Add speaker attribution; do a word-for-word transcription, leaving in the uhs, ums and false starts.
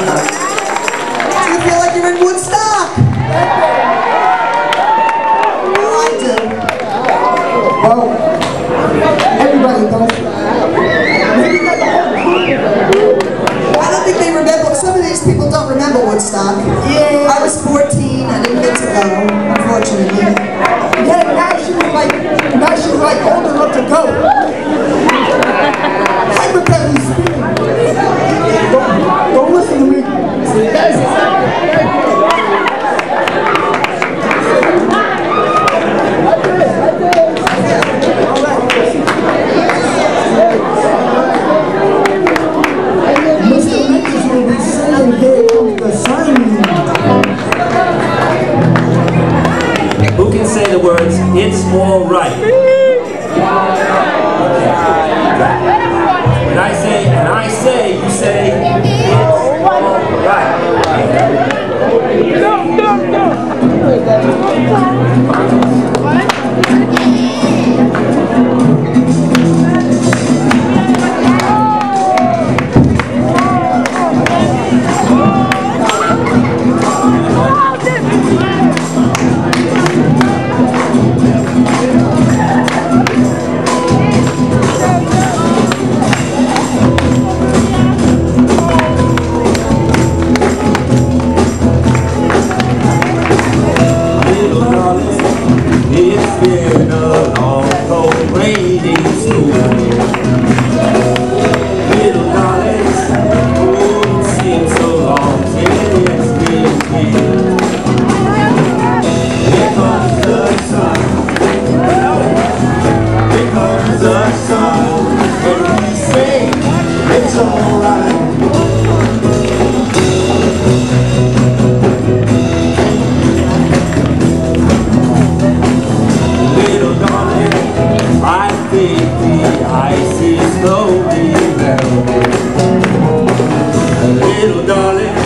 Speaker 1: you feel like you're in Woodstock? Well, I do.
Speaker 2: Well, everybody does.
Speaker 1: I don't think they remember. Some of these people don't remember Woodstock.
Speaker 2: Yeah.
Speaker 1: I was fourteen. I didn't get to go, unfortunately.
Speaker 2: Yeah, now she's like, now she's like old enough to go. Hypothetically speaking. Don't, don't listen to me. Mister Lakers will be saying, here comes the sun.
Speaker 3: Who can say the words, it's all right? When I say, and I say, you say, it's all right.
Speaker 4: No, no, no.
Speaker 3: It's been a long, cold, rainy school. Little darling, oh, it seems so long till it's been here. Here comes the sun. Here comes the sun. And we say it's alright. Ice is slowly melting. Little darling,